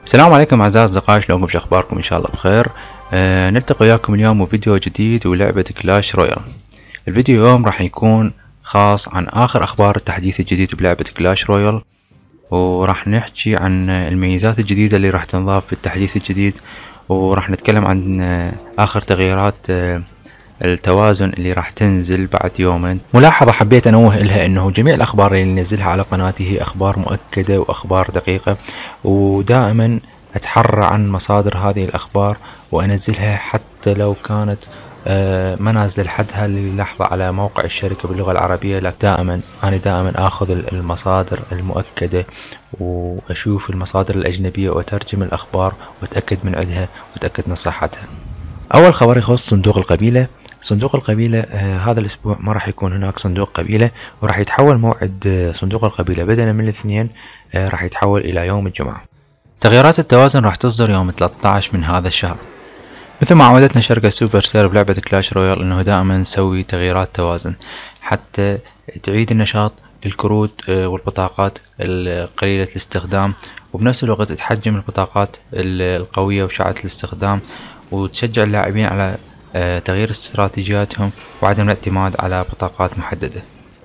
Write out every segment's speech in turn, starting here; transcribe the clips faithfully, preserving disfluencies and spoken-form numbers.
السلام عليكم اعزائي الاصدقاء، شلونكم؟ شو اخباركم؟ ان شاء الله بخير. آه نلتقي وياكم اليوم وفيديو جديد ولعبة كلاش رويال. الفيديو اليوم راح يكون خاص عن اخر اخبار التحديث الجديد بلعبة كلاش رويال، وراح نحكي عن الميزات الجديدة اللي راح تنضاف في التحديث الجديد، وراح نتكلم عن اخر تغييرات التوازن اللي راح تنزل بعد يومين. ملاحظة حبيت انوه لها انه جميع الاخبار اللي ننزلها على قناتي هي اخبار مؤكدة واخبار دقيقة، ودائما اتحرى عن مصادر هذه الاخبار وانزلها حتى لو كانت ما نازل لحد هذه اللحظة على موقع الشركة باللغة العربية. لا، دائما انا دائما اخذ المصادر المؤكدة واشوف المصادر الاجنبية واترجم الاخبار واتأكد من عدها واتأكد من صحتها. اول خبر يخص صندوق القبيلة. صندوق القبيلة آه هذا الاسبوع ما راح يكون هناك صندوق قبيلة، وراح يتحول موعد آه صندوق القبيلة بدلا من الاثنين، آه راح يتحول الى يوم الجمعة. تغييرات التوازن راح تصدر يوم ثلاثة عشر من هذا الشهر. مثل ما عودتنا شركة سوبر سير بلعبة كلاش رويال انه دائما نسوي تغييرات توازن حتى تعيد النشاط للكروت آه والبطاقات القليلة الاستخدام، وبنفس الوقت تحجم البطاقات القوية وشعة الاستخدام، وتشجع اللاعبين على تغيير استراتيجياتهم وعدم الاعتماد على بطاقات محددة.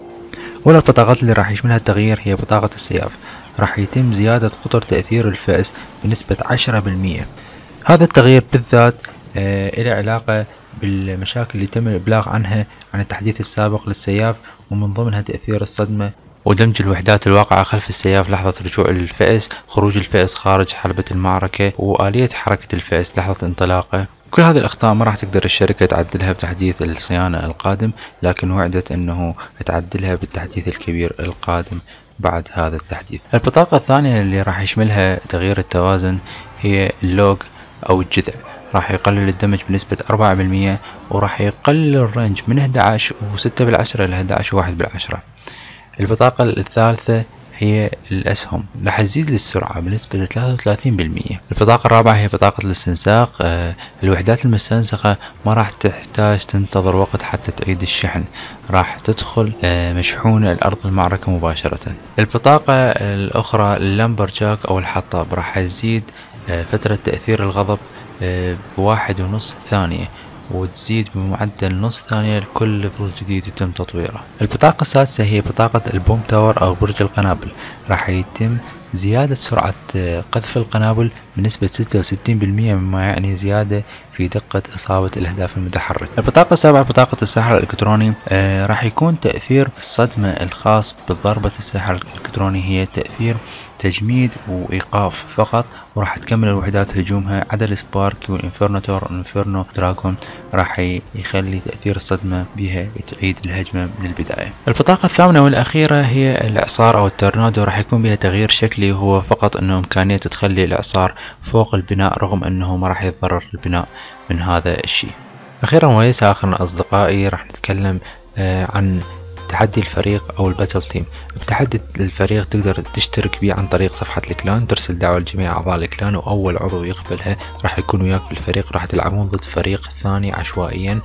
أولى البطاقات اللي راح يشملها التغيير هي بطاقة السياف. راح يتم زيادة قطر تأثير الفأس بنسبة عشرة بالمية. هذا التغيير بالذات آه له علاقة بالمشاكل اللي تم الإبلاغ عنها عن التحديث السابق للسياف، ومن ضمنها تأثير الصدمة ودمج الوحدات الواقعة خلف السياف لحظة رجوع الفأس، خروج الفأس خارج حلبة المعركة، وآلية حركة الفأس لحظة انطلاقه. كل هذه الأخطاء ما راح تقدر الشركة تعدلها بتحديث الصيانة القادم، لكن وعدت أنه تعدلها بالتحديث الكبير القادم بعد هذا التحديث. البطاقة الثانية اللي راح يشملها تغيير التوازن هي اللوج أو الجذع. راح يقلل الدمج بنسبة أربعة بالمية، وراح يقلل الرنج من أحد عشر وستة بالعشرة إلى أحد عشر وواحد بالعشرة. البطاقة الثالثة هي الأسهم، راح تزيد السرعة بنسبة ثلاثة وثلاثين بالمية. البطاقة الرابعة هي بطاقة الاستنساق. آه الوحدات المستنسخة ما راح تحتاج تنتظر وقت حتى تعيد الشحن، راح تدخل آه مشحونة لأرض المعركة مباشرة. البطاقة الأخرى اللمبر جاك أو الحطاب، راح تزيد آه فترة تأثير الغضب آه بواحد ونص ثانية، وتزيد بمعدل نص ثانية لكل فروز جديد يتم تطويره. البطاقة السادسة هي بطاقة البوم تاور أو برج القنابل. راح يتم زيادة سرعة قذف القنابل بنسبة ستة وستين بالمية، مما يعني زيادة في دقة إصابة الأهداف المتحركة. البطاقة السابعة بطاقة الساحر الإلكتروني. آه راح يكون تأثير الصدمة الخاص بضربة الساحر الإلكتروني هي تأثير تجميد وإيقاف فقط، وراح تكمل الوحدات هجومها عدا السبارك والإنفرناتور والإنفيرنو دراغون، راح يخلي تأثير الصدمة بها تعيد الهجمة من البداية. البطاقة الثامنة والأخيرة هي الإعصار أو التورنادو. راح يكون بها تغيير شكلي، هو فقط أنه إمكانية تخلي الإعصار فوق البناء رغم أنه ما راح يتضرر البناء من هذا الشيء. أخيرا وليس آخرا أصدقائي، راح نتكلم آه عن تحدي الفريق او الباتل تيم. بتحدي الفريق تقدر تشترك بيه عن طريق صفحة الكلان، ترسل دعوة لجميع اعضاء الكلان، واول عضو يقبلها راح يكون وياك بالفريق. راح تلعبون ضد فريق ثاني عشوائيا.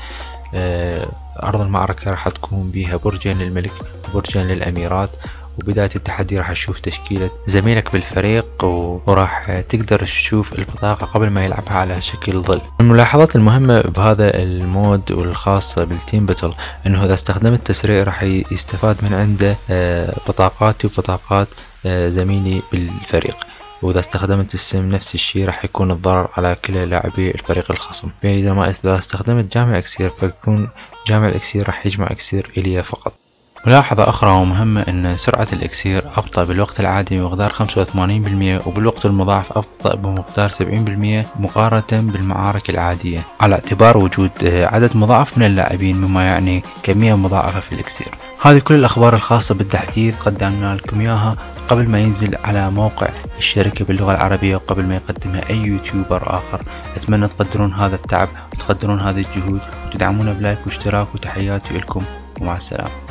آه ارض المعركة راح تكون بيها برجين للملك وبرجين للاميرات، وبداية التحدي راح تشوف تشكيلة زميلك بالفريق، وراح تقدر تشوف البطاقة قبل ما يلعبها على شكل ظل. الملاحظات المهمة بهذا المود والخاصة بالتيم باتل انه اذا استخدمت تسريع راح يستفاد من عنده بطاقاتي وبطاقات زميلي بالفريق، واذا استخدمت السم نفس الشيء راح يكون الضرر على كل لاعبي الفريق الخصم. بينما اذا استخدمت جامع اكسير فيكون جامع الاكسير راح يجمع اكسير إلي فقط. ملاحظة أخرى ومهمة أن سرعة الإكسير أبطأ بالوقت العادي بمقدار خمسة وثمانين بالمية، وبالوقت المضاعف أبطأ بمقدار سبعين بالمية مقارنة بالمعارك العادية، على اعتبار وجود عدد مضاعف من اللاعبين، مما يعني كمية مضاعفة في الإكسير. هذه كل الأخبار الخاصة بالتحديث قدمنا لكم إياها قبل ما ينزل على موقع الشركة باللغة العربية وقبل ما يقدمها أي يوتيوبر آخر. أتمنى تقدرون هذا التعب وتقدرون هذه الجهود وتدعمونا بلايك واشتراك، وتحياتي لكم ومع السلامة.